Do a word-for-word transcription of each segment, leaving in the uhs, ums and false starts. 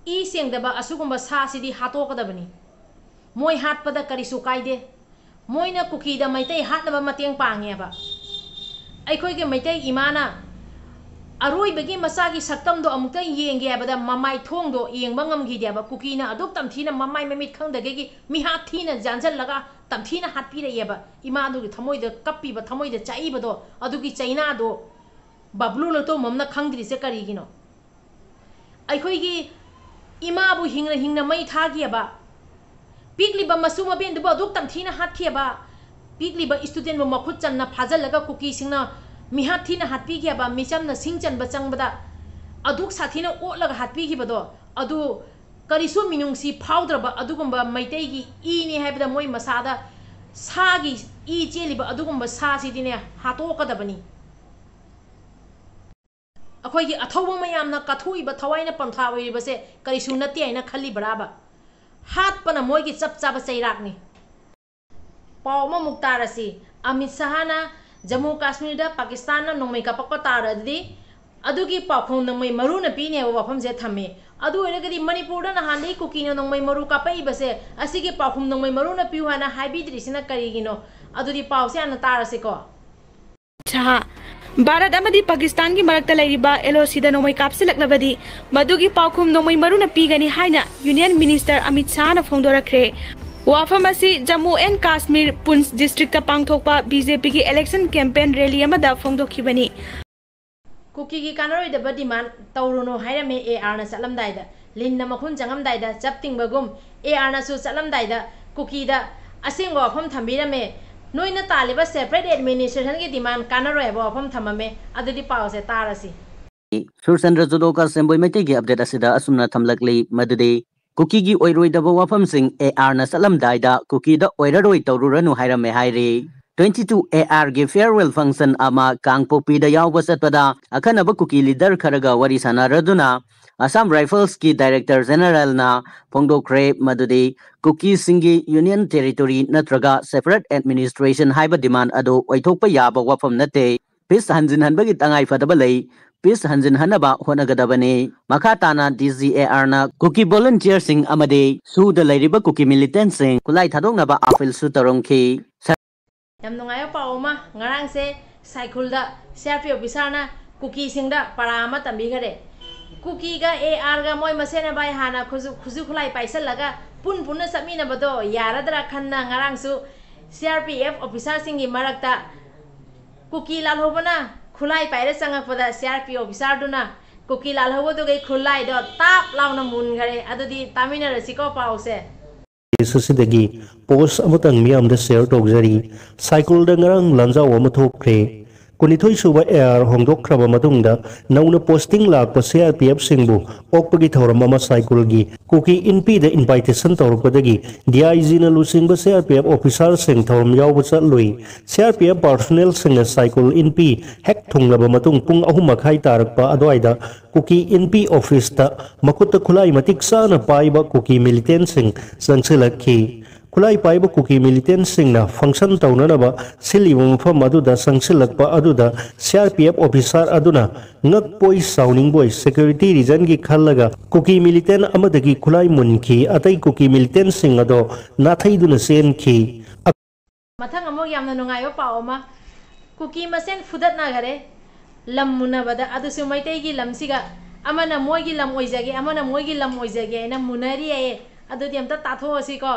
इ सेंगदबा असुगुंबा सासिदी हातोकदबनी मोय हातपदा करिसु कायदे मोयना कुकीदा मैतै हातनबा मतेंग पांगेबा अखोइगे मैतै इमाना अरोइबगी मसागी सक्तमदो अमुक्ता येंगे हाबदा ममाई थोंगदो येंगबा ngamगिदेबा कुकीना अदुक तमथीना ममाई ममित खंगदगेगी मिहात थीना जानजलगा तमथीना हातपिरेबा इमादुगी थमोइदा कप्पीबा थमोइदा चाइबदो अदुगी चाइनादो बबलुनो तो ममना खंगद्रिसे करिगिनो अखोइगी इमाबु हिंगना हिंगना मै थागियबा पिगलिबा मसु मबेंदुबो अदुक तमथीना हातखियबा पिगलिबा स्टूडेंट बु मखुत चन्ना फाजलगा कुकी सिंगना मिहात थीना हातपिगियबा मिचमना सिंगचनबा चंगबदा अदुक साथीना ओटलगा हातपिगिबदो अदु करिसु मिनुंगसी फाउद्रबा अदुगुंबा मैतैगी इने हाइबदा मोय मसादा सागी इ चेलिबा अदुगुंबा सासिदिने हातोकदबनी अखोइगी अथौबा मयामना कथुइबा थवाइना पंथा ओइरिबसे करिसु नते आइना खल्ली बराबा हातपना मोयगी चपचाबा चैराकनी पावमा मुक्तारसी अमित शाहना जम्मू काश्मीर पाकिस्तान नोंमै कापक तारदी अदुगी पाखों नोंमै मरुना पीने वफमसे थमे अदु ओइरगदी मणिपुर नहानै कुकीना नोंमै मरु कापैबसे असिगी पाखों नोंमै मरुना पिउहाना हाइबिद्रिसिना करिगिनो अदुदी पावसे आना तारसेको छहा भारत अमदी पाकिस्तान की मरक्ता लैरिबा एलओसी दा नोंमै कापसिलक्लबदी मदुगी पाखों नोंमै मरुना पीगनी हाइना यूनियन मिनिस्टर अमित शाह ना फोंदोरखरे वाफम असी जम्मू एंड काश्मीर पुंछ डिस्ट्रिक्ट पांगथोकपा बीजेपी की इलेक्शन कैंपेन रैली अमदा फोंदोखिबनी कुकी की कानरोइदबा डिमांड तौरुनो हाइरमे ए आर ना चलमदाइदा लिन मखुन चंगमदाइदा चपतिंगबगुम ए आर ना सु चलमदाइदा कुकीदा असेंगो वाफम थंबिरमे नोइना तालिबा सेपरेट एडमिनिस्ट्रेशन की डिमांड कानरोइबा वाफम थममे अदुदि पावसे तारसी सुरचंद्र जुदोका सेंबोय मैते की अपडेट असिदा असुमना थमलकली मदुदे कुकी की ओइरोइदबा वाफम सिंह ए आर ना चलमदाइदा कुकी दा ओइररोइ तौरुरनु हाइरमे हाइरे twenty-two A R के फेयरवेल फंक्शन अमा कांगपोपी दा यावबा चतपदा अखनबा कुकी लीडर खरगा वरी सनारदुना असम राइफल्स की डायरेक्टर जनरल ना फोंदोखरे मदुदे कुकी सिंगी यूनियन टेरिटोरी नत्रगा सेपरेट एडमिनिस्ट्रेशन हाइबा डिमांड अदो ओइथोकपा याबा वाफम नते पीस हंजिन हनबगी तंगाई फदबा लई पीस हंजिन हनबा होनगदबने मखा ताना D G A R ना कुकी वॉलंटियर सिंह अमदे सुदा लैरिबा कुकी मिलिटेंट सिंह कुलाई थादोंनबा अपील सु तरंखी यम नुंगायो पावमा ngarang se Saikhul da C R P F officer na kuki singda parama tambikhary kuki ga A R ga moy masena bai hana khuju khuju khulai paisal laga pun punna samina bado yaradra khanna ngarang su C R P F officer singi marakta kuki lalhobana khulai paire sangak pada C R P F officer duna kuki lalhobo do gai khulai do tap launa mun gare adudi tamina rasiko pause इसदगी post अमतंग मियाम द share तौजरी cycle द ngarang lanjaw ama thokre kunithoi suba air hongdokhraba matungda nauna posting lakpa C R P F singbu okpagi thoram ama cycle gi kuki inpi the invitation tawrpadagi D I G na lusingba C R P F officer sing thoram yawba chatlui C R P F personnel sing cycle inpi hek thunglaba matung pung ahum makhai tarakpa adwaida kuki inpi office ta makutta khulai matik sana paiba kuki militant sing sangsilakhi खुलाई पाइब Kuki militant सिंगना function तौननबा सिलिबा मफम अदुदा संगसिलकपा अदुदा C R P F officer अदुना ngakpoi साउनिंग बॉय सिक्योरिटी रीजन की खलगा कुकी मिलिटेंट अमदगी खुलाई मुनखी अतै कुकी मिलिटेंट सिंग अदो नाथैदुना सेनखी मथंग अमो यामना नुंगायो पाओमा कुकी मसेन फुदतना घरे लम मुनबदा अदुसु मैतैगी लमसिगा अमना मोयगी लम ओइजगे अमना मोयगी लम ओइजगे ना मुनरी ए अदुदि अमता ताथोसिको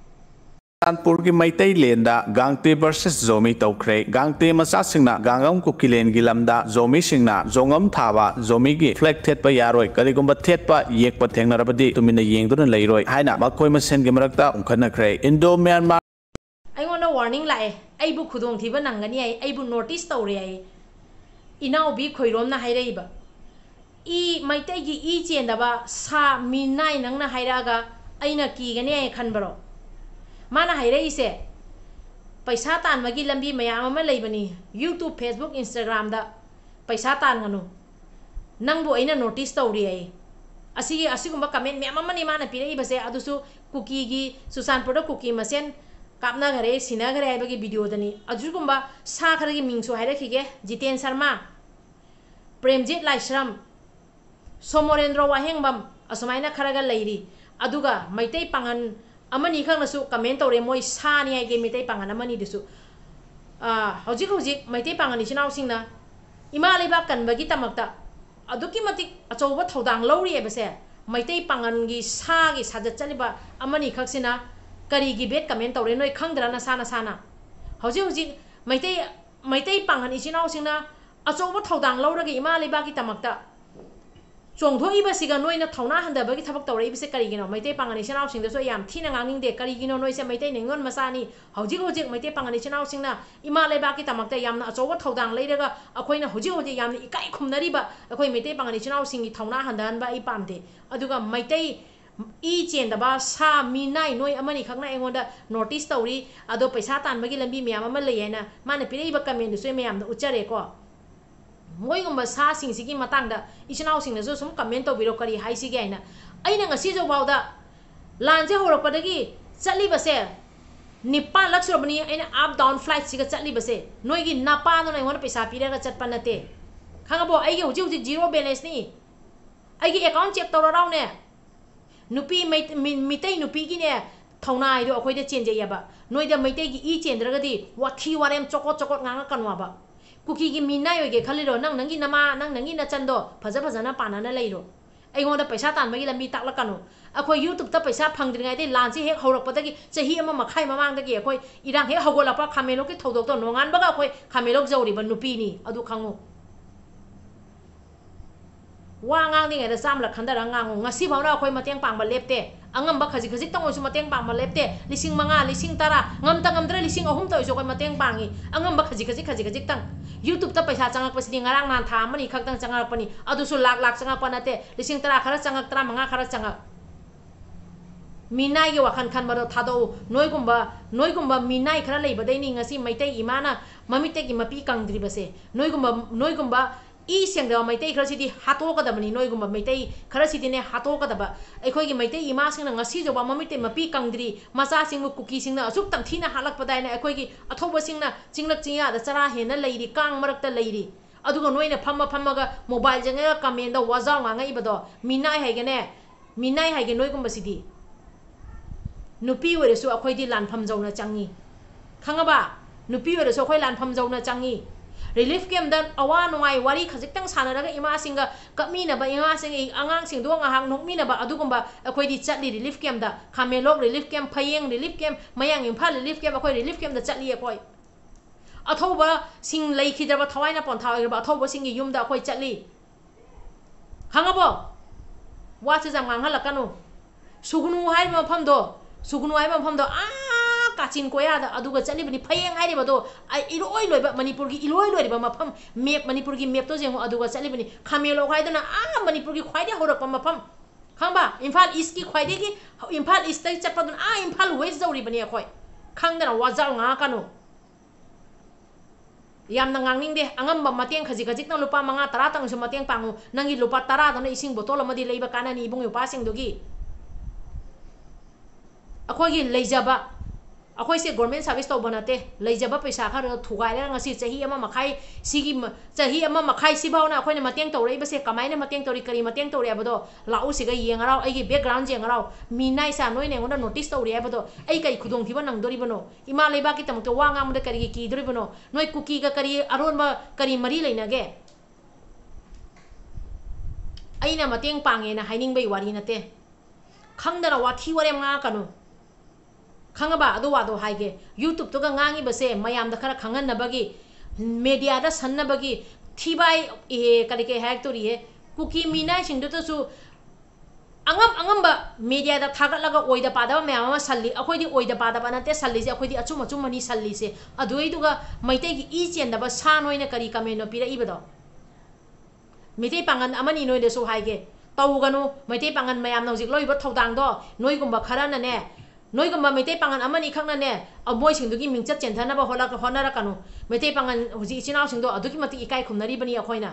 कानपुर की मैतई लेंदा गांगते वर्सेस जोमी तौख्रे गांगते मचा सिंगना गांगम कुकिलेन की लमदा जोमी सिंगना जोंगम थाबा जोमी की फ्लैग थेटपा यारोय करिगुंबा थेटपा येकपा थेंगनरबदी तुमिना येंगदुना लैरोय हाइना मखोय मसेन की मरक्ता उंखनखरे इंडो म्यांमार आइगोंदा वार्निंग लाए आइबु खुदोंग थिबा नंगनी आइ आइबु नोटिस तौरे आइ इनाउबी खोइरोमना हाइरैबा ई मैतैगी ई चेंदबा सा मिनाय नंगना हाइरागा आइना कीगने आइ खनबरो माना हाइरैसे पैसा तानबगी लंबी मयाम अमा लैबनी यूट्यूब फेसबुक इंस्टाग्राम दा पैसा तानगनु नंगबो आइना नोटिस तौरी आइ असिगी असिगुंबा कमेंट मयाम अमा नि माना पिरैबसे अदुसु कुकी गी सुसानपुर कुकी मसेन कापना घरे सिना घरे आइबगी वीडियो दनी अजुगुंबा सा खरगी मिंगसु हाइरखिगे जितेन शर्मा प्रेमजीत लाइश्रम सोमोरेंद्र वाहेंगबम असुमाइना खरगा लेरी अदुगा मैतै पांगन अमनी खंगनसु कमेंट तौरे मोय सानी हाइगे मैतै पांगन अमनी दिसु हौजिक हौजिक मैतै पांगन इचिनाव सिंगना इमा लेबा कनबगी तमक्ता अदुकी मतिक अचौबा थौदांग लौरी एबसे मैतै पांगनगी सागी साजत चलिबा अमनी खक्सिना करीगी बेट कमेंट तौरे नोय खंगदरा नसाना साना हौजिक हौजिक मैतै मैतै पांगन इचिनाव सिंगना अचौबा थौदांग लौरगे इमा लेबागी तमक्ता चोंधोइबसिगा नोइना थौना हंदबगी थबक तौरइबसे करिगिनो मैतै पांगनि चनाव सिंगदसो याम थीना nganingde करिगिनो नोइसे मैतै निंगन मसानी हौजिक हौजिक मैतै पांगनि चनाव सिंगना इमा लेबाकी तमक्ता यामना अचौबा थौदांग लेरगा अखोइना हौजिक हौजिक यामना इकाई खुमनरिबा अखोइ मैतै पांगनि चनाव सिंगी थौना हंदहनबा इ पामदे अदुगा मैतै इ चेंदबा सा मीनाई नोइ अमनि खगना एंगोंदा नोटिस तौरी अदो पैसा तानबगी लंबी म्याम अमा लेयना माने पिरेइबा कमेंट सो म्यामदा उच्चरेको मोइगुम्बा सा सिंगसिगी मतंगदा इचनाव सिंगनसु सुम कमेंट तौबिरो करी हाइसिगे आइना अइना ngasi जोबावदा लांजे होरपदगी चलिबसे निपान लक्षरबनी अइना अप डाउन फ्लाइट सिगा चलिबसे नोइगी नापानो नइवन पैसा पिरेगा चटपा नते खंगबो आइगे हुजि हुजि जीरो बैलेंस नि आइगे अकाउंट चेक तौरारावने नुपी मितै नुपीगी ने थौना आइदो अखोइदा चेंजेयबा नोइदा मैतैगी इ चेंद्रगदी वाखी वारेम चोकोट चोकोट ngang kanwaba कुकी की मीना योगे खलिरो नंग नंगी नमा नंग नंगी नचंदो फज फजना पानाना लेरो अइगोंदा पैसा तानबगी लंबी ताकलकनो अखोय यूट्यूब ता पैसा फंगद्रिङाइदे लांचे हेक हौरकपदगी चही अमा मखाइ ममांगदगी अखोय इरांग हेक हौगोलापा खामेलोक की थौदोक तो नोंगानबगा अखोय खामेलोक जौरिबा नुपीनी अदु खंगो वा ngangningeda samla khandara ngango ngasi bawna akhoi mateng pangba lepte angamba khaji khaji tangoisu mateng pangba lepte lising manga lising tara ngamta ngamdra lising ahum toisu koi mateng pangi angamba khaji khaji khaji khaji tang YouTube ta paisa changak pasini ngarang nan tha mani khakdang changak pani adusu lak lak changak panate lising tara khara changak tara manga khara changak minai gi wakhan khan baro thado noigumba noigumba minai khara leibadai ni ngasi maitai imana mamite gi mapi kangdri base noigumba noigumba इ सेंगदा मैतै खरसिदि हातोकदबनि नोइगुम मैतै खरसिदिने हातोकदब अखोइगी मैतै इमा सिंगना ngasi Joba ममिते मपी कंगद्री मचा सिंगु cookie सिंगना असुक तंथीना हालकपदाइना अखोइगी अथौब सिंगना चिंगलक चिंया द चरा हेना लैरी कांग मरकता लैरी अदुगो नोइना फम्मा फम्मागा मोबाइल जंगा कमेंट द वाजाव ngangaibado मिनाय हाइगने मिनाय हाइगे नोइगुमबसिदि नुपी वरेसु अखोइदि लानफम जौना चंगी खंगबा नुपी वरेसु अखोइ लानफम जौना चंगी रिलीफ कैम्प द अवा नुंगाई वारी खजिक्तंग सानरगा इमा सिंगा कमीनबा इमा सिंग आंगांग सिंग दो ngahang nokminaba adugumba अखोइदि चटली रिलीफ कैम्प द खामेलोक relief camp Phayeng relief camp Mayang Imphal relief camp अखोइ रिलीफ कैम्प द चटली अखोइ अथौबा सिंग लैखिदबा थवाइना पोंथाइबा अथौबा सिंग युमदा अखोइ चटली खंगबो वाच जम nganghalakkanu sugunu haima mafamdo sugunu haima mafamdo a काचिन कोयादा अदुगा चलिबनि फयेंग हाइरिबदो आई इरोय लोइबा मणिपुर की इलोय लोइबा मफम मैप मणिपुर की मैप तो जेंगो अदुगा चलिबनि खामेलो हाइदना आ मणिपुर की ख्वाइदे होरकपा मफम खंबा इम्फाल ईस्ट की ख्वाइदे की इम्फाल ईस्ट तै चपदन आ इम्फाल वेस्ट जौरिबनि अखोय खंगदना वाजाव nga kanu yamna ngangningde angamba mateng khaji khaji tang lupa manga tara tang su mateng pangu nangi lupa tara dana ising botol amadi leiba kanani ibung yupa sing dugi अखोय की लेजबा अखोय से गवर्नमेंट सर्विस तो बनाते लेजबा पैसा खर थुगाइरा ngasi chahi ama makhai sigi chahi ama makhai sibauna अखोय ने मतेंग तौरै बसे कमाइने मतेंग तौरी करी मतेंग तौरै अबदो लाउ सिगा येंगराव आइगी बैकग्राउंड जेंगराव मिनाइ सा नोइने ngoda notice तौरै अबदो ai kai khudong thiba nangdoribano ima leiba ki tamto wa ngamde kari ki doribano noi kuki ga kari aron ma kari mari leinage aina mateng pange na haining bai wari nate khangdara wathi warem nga kanu खंगबा अदो वादो हाइगे YouTube तो ngangi बसे मयाम the खरा खंगन नबगी media the सन्नबगी थीबाई ए करि के hack तोरी है cookie मीनाय सिंग दो सु अंगम अंगम मीडिया द थागत लगा ओइदा पादबा मयाम मा सल्ली अखोइदि ओइदा पादबा नते सल्ली से अखोइदि अचुम अचुम मनी सल्ली से अदोइ दुगा मैतै की ई चेंदबा सा नोइना करि कमेनो पिरा इबदो मितै पांगन अमनी नोइदे सु हाइगे तौगनु मैतै पांगन मयाम नौजिक लोइबा थौदांग दो नोइगुम्बा खराना ने नोइगुम्बा मैतै पांगन अमनी खंगनाने अमोय सिंदुगी मिंगचत चेंथनबा होलाक होनरकनु मैतै पांगन हुजि इचिनाव सिंदो अदुकी मति इकाय खुमनरी बनी अखोइना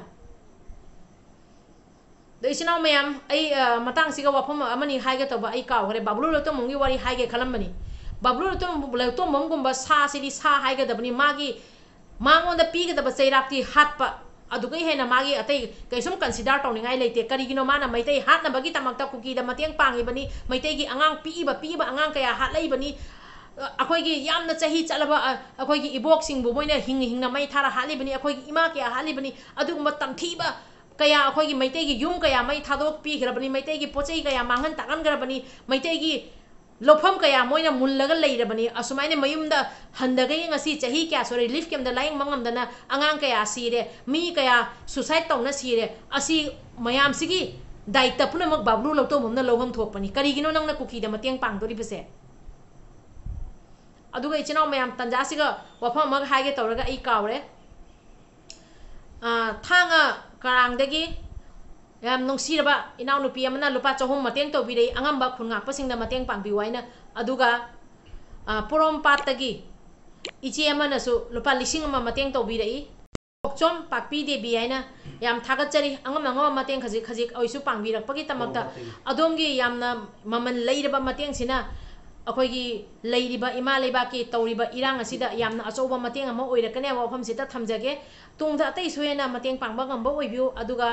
द इचिनाव मयाम आई मतंग सिगा वाफम अमनी हाइगे तबा आई का होरे बाबलु लतो मंगी वारी हाइगे खलमबनी बाबलु लतो लतो मंगुम्बा सा सिदि सा हाइगे दबनी मागी मांगोंदा पीगे दबा चैराक्ति हातपा अदुगै हेना मागी अतै कैसुम कंसीडर तौनिंगाई लेते करिगिनो माना मैतै हातनबगी तमक्ता कुकी दा मतेंग पांगिबनी मैतै गी अंगांग पीबा पीबा अंगांग कया हातलैबनी अखोइगी यामना चाही चलबा अखोइगी इबोक सिंगबु मोइना हिंग हिंगना मै थारा हालिबनी अखोइगी इमा कया हालिबनी अदुगुम तमथीबा कया अखोइगी मैतैगी युम कया मै थादोक पीग्रबनी मैतैगी पोचै कया मांगन तागनग्रबनी मैतैगी लोफम कया मोइना मुल्लगा लैरबनी असुमाइने मयुमदा हंदगै ngasi चाही क्या सो रिलीफ केमदा लाइंग मंगमदना अंगांग कया सिरे मी कया सुसाइड तौना सिरे असि मयाम सिगी दायित्व पुनमक बाबलु लौतो ममना लौगम थोकपनी करिगिनो नंगना कुकी दा मतेंग पांगदोरिबसे अदुगा इचिनाव मयाम तंजासिगा वफम मग हागे तौरगा आई कावरे आ थांगा करांगदगी याम नुंगसिरबा इनाव नुपी अमना लुपा चहुम मतेंग तौबिरे अंगंबा खुनगाकपसिंगदा मतेंग पांगबिवाइना अदुगा पुरोम पातगी इचे अमनसु लुपा लिसिंग अमा मतेंग तौबिरे ओक्चोम पाकपी देबी आइना याम थागतचरी अंगम अंगम मतेंग खजिक खजिक ओइसु पांगबिरकपगी तमक्ता अदोमगी यामना ममन लैरबा मतेंग सिना अखोइगी लैरिबा इमा लेबाकी तौरिबा इरांग असिदा यामना अचौबा मतेंग अमा ओइरकने वफम सिता थमजगे तुंगदा अतै सुहेना मतेंग पांगबा गंबा ओइबिउ अदुगा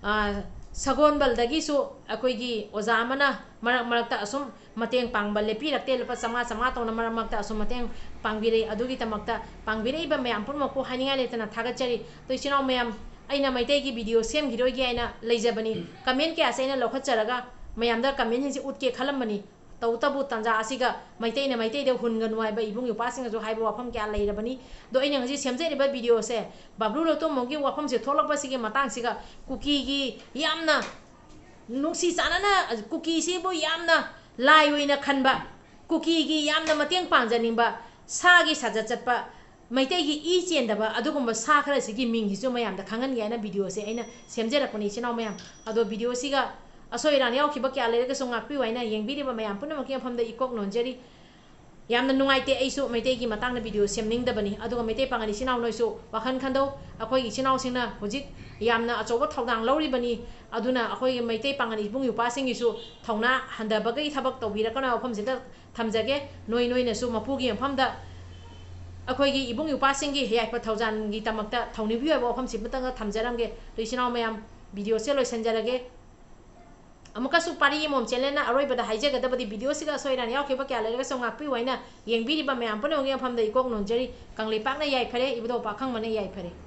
सगोनबलदगिसु अखोइगी ओजा अमना मरक मरकता असुम मतेंग पांगबा लेपिरक्ते लुपा चंगा चंगा तौना मरक मरकता असुम मतेंग पांगबिरे अदुगी तमक्ता पांगबिरेबा मयाम पुनमको हानिंगा लेतना थागतचरी तो इचिनाव मयाम अइना मैतैगी वीडियो सेमगिरोगी आइना लैजबनी कमेंट क्या सैना लौखतचरगा मयामदा कमेंट हिंसि उतके खलमबनी तौ तबु तंजा असिगा मैतैना मैतैदे हुनगनु हाइबा इबुंग युपासिंगजु हाइबा वफम क्या लैरबनी दो अइना ngasi सेमजेरिबा वीडियो से बाबलु लोतो मोगी वफम से थोलकपसिगे मतांगसिगा कुकीगी यामना नुसी चानना कुकीसिबु यामना लाई ओइना खनबा कुकीगी यामना मतेंग पांजनिंबा सागी साजा चटपा मैतैगी ई चेंदबा अदुगुंबा सा खरसिगी मिंगिसु मयामदा खांगन गायना वीडियो से अइना सेमजेरकपनि चिनाव मयाम अदो वीडियो सिगा असोइरान यावखिबा क्या लेरगसु ngapi waina yengbiriba mayam punamaki famda ikok nonjeri yamna nungaite aisu meitegi matangna video semningdabani aduga meitei pangani sinaw noisu wakhan khando akoi gi sinaw singna hojik yamna achoba thawdang lawribani aduna akoi meitei pangani bung yupa singisu thawna handabagai thabak tawbirakana wafam sida thamjage noi noi nasu mapugi famda akoi gi ibung yupa singi yaipa thawjan gi tamakta thawni biwa wafam sibtanga thamjaramge loisinaw mayam video se loisanjarage अमुकासु पारी मोम channel अरोइबदा हाइजगदबदी video सिगा सोइरान यावखेबा क्या लेरगा संगापि वाइना येंबिरिबा मयाम पने ओगे फमदा इकोक नोंजरी कंगले पाकना याइ फरे इबदो पाखंग मने याइ फरे।